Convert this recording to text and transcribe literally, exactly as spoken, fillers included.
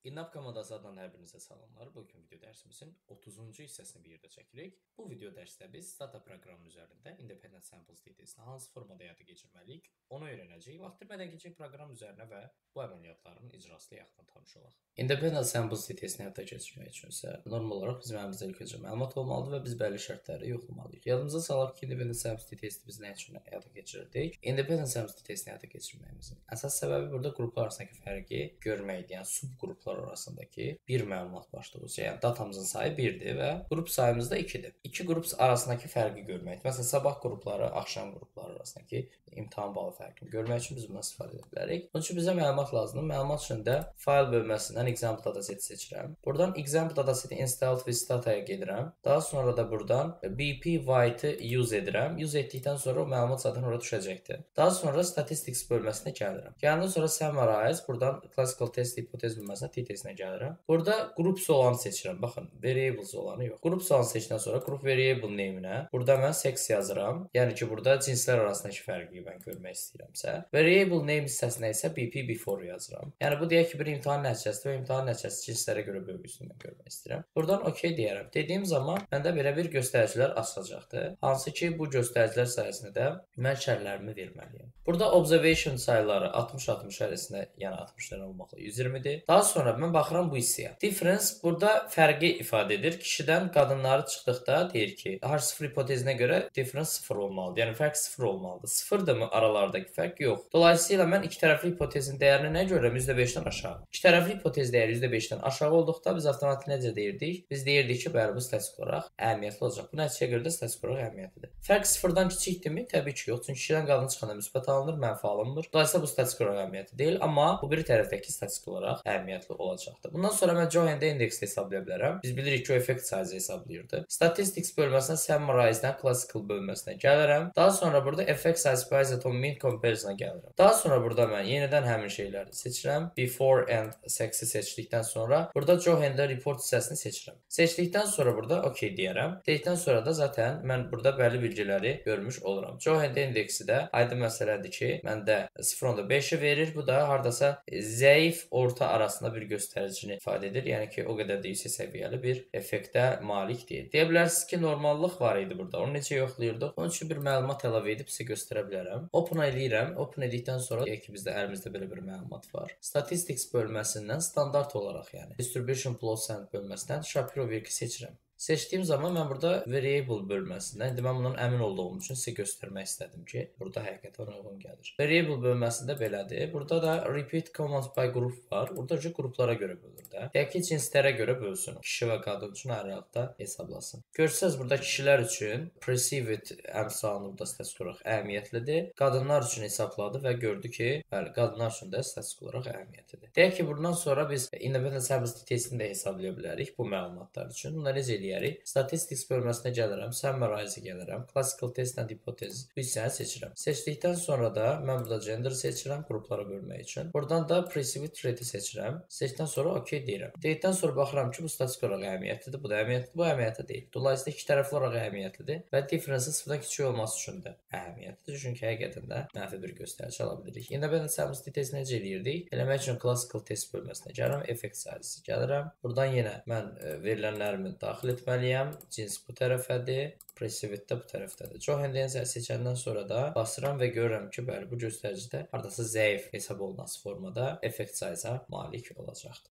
İnnap komandası adından hər birinizə salamlar. Bugün video dərsimizin otuzuncu hissəsini bir yerdə çəkirik. Bu video dərsdə biz Stata proqramı üzərində Independent Samples detailsini hansı formada həyata keçirməliyik, onu öyrənəcəyik. Vaxt itirmədən keçək proqram üzərinə və bu əməliyyatların icrası ilə yaxından tanış olaq. Independent Samples detailsini həyata keçirmək üçün isə normal olaraq bizim əlimizdə ilk öncə məlumat olmalıdır və biz bəlli şərtləri yoxlamalıyıq. Yadımıza salaq ki, Independent Samples detailsini biz nə üçün həyata keçirdik? Independent Samples detailsini həyata keçirməyimizin əsas səbəbi burada qruplar arasındakı fərqi görməkdir. Yəni subqruplar arasındakı bir məlumat başlıqlıca, yəni datamızın sayı birdir və qrup sayımız da ikidir. İki qrup arasındakı fərqi görməkdir. Məsələn, sabah qrupları, axşam qrupları arasındakı imtahan balı fərqini görmək üçün biz bundan istifadə edə bilərik. Bunun üçün bizə məlumat lazımdır. Məlumat üçün də fayl bölməsindən example dataseti seçirəm. Buradan example dataseti installed with stataya gedirəm. Daha sonra da buradan B P white'ı use edirəm. Use etdikdən sonra o məlumat zaten orada düşəcəkdir. Daha sonra statistics bölməsinə gəlirəm. Gəldikdən sonra summarize, buradan classical test hipotez bölməsinə T testinə gəlirəm. Burada groups olanı seçirəm. Baxın, variables olanı yox. Groups olanı seçdikdən sonra group variable name-nə burada mən sex yazıram. Yəni ki, burada cinslər arasındakı fərqi mən görmək istəyirəmsə. Variable name hissəsinə isə B P before yazıram. Yəni bu deyək ki, bir imtahan nəticəsidir və imtahan nəticəsi cinslərə görə bölgüsünü mən görmək istəyirəm. Buradan OK deyərəm. Dediyim zaman məndə belə bir göstəricilər açılacaqdır. Hansı ki, bu göstəricilər sayəsində də mən şərhlərimi verməliyəm. Burada observation sayıları altmış altmış arasında, yəni altmışdan olmaqla yüz iyirmidir. Daha sonra mən baxıram bu hissəyə. Difference burada fərqi ifadə edir. Kişidən qadınları çıxdıqda deyir ki, H sıfır hipotezinə görə difference sıfır olmalıdır. Yəni fərq sıfır olmalıdır. Sıfırdırmı aralardakı fərq? Yox. Dolayısıyla mən iki tərəfli hipotezin dəyərini nə görürəm? yüzdə beşdən aşağı. İki tərəfli hipotez dəyəri yüzdə beşdən aşağı olduqda biz avtomatik necə deyirdik? Biz deyirdik ki, bəli, bu statistik olaraq əhəmiyyətli olacaq. Bu nəticəyə görə də statistik olaraq əhəmiyyətlidir. Fərq sıfırdan kiçikdirmi? Təbii ki, yox. Çünki kişidən qadın çıxanda müsbət alınır, mənfi alınmır. Dolayısıyla bu statistik olaraq əhəmiyyətli deyil, amma bu bir tərəfdəki statistik olaraq əhəmiyyətli olacaqdır. Bundan sonra mən Join-də indeksli hesablaya bilərəm. Biz bilirik ki, o effect size hesablayırdı. Statistics bölməsinə summarize-dən classical bölməsinə gəlirəm. Daha sonra burada effect size based on mean comparison-a gəlirəm. Daha sonra burada mən yenidən həmin şeyləri seçirəm. Before and sex-i seçdikdən sonra burada Join-də report hissəsini seçirəm. Seçdikdən sonra burada OK deyərəm. Dedikdən sonra da zaten mən burada bəlli bilgiləri görmüş oluram. Join-də indeksi də aydın məsələdir ki, məndə sıfır nöqtə beşi verir. Bu da hardasa zəif orta arasında bir göstəricini ifadə edir. Yəni ki, o qədər də yüksək səviyyəli bir effektə malik deyil. Deyə bilərsiniz ki, normallıq var idi burada. Onu necə yoxlayırdıq? Onun üçün bir məlumat əlavə edib sizə göstərə bilərəm. Open eləyirəm. Open etdikdən sonra deyək ki, bizdə əlimizdə belə bir məlumat var. Statistics bölməsindən standart olaraq, yəni Distribution Plots and bölməsindən Shapiro-Wilk'i seçirəm. Seçdiyim zaman mən burada variable bölməsində, indi mən bundan əmin olduğum üçün sizə göstərmək istədim ki, burada həqiqətən uyğun gəlir. Variable bölməsində belədir. Burada da repeat command by group var. Burada ki, qruplara görə bölür də. Deyək ki, cinslərə görə bölsün. Kişi və qadın üçün ayrı halda hesablasın. Görsəz burada kişilər üçün perceived əmsalını burada statistik olaraq əhəmiyyətlidir. Qadınlar üçün hesabladı və gördü ki, bəli, qadınlar üçün də statistik olaraq əhəmiyyətlidir. Deyək ki, bundan sonra biz independent samples testini də hesablaya bilərik bu məlumatlar üçün. Bunları necə eləyək? Statistics bölməsinə gəlirəm, summarize-ə gəlirəm, classical test and hypothesis bu hissəni seçirəm. Seçdikdən sonra da mən burada gender seçirəm qruplara bölmək üçün. Buradan da perceived rate-i seçirəm. Seçdikdən sonra OK deyirəm. Dedikdən sonra baxıram ki, bu statistik olaraq əhəmiyyətlidir, bu da əhəmiyyətlidir, bu əhəmiyyətli deyil. Dolayısıyla iki tərəfli olaraq əhəmiyyətlidir və difference sıfırdan kiçik olması üçün də əhəmiyyətlidir. Çünki həqiqətən də mənfi bir göstərici ala bilirik. Independent samples test necə eləyirdik? Eləmək üçün classical test bölməsinə gəlirəm, effect size gəlirəm. Buradan yenə mən verilənlərimi daxil etməliyəm. Cins bu tərəfədir. Perceived də bu tərəfdədir. Join-dən seçəndən sonra da basıram və görürəm ki, bəli, bu göstəricidə hardasa zəif hesab olunması formada effect size-a malik olacaqdır.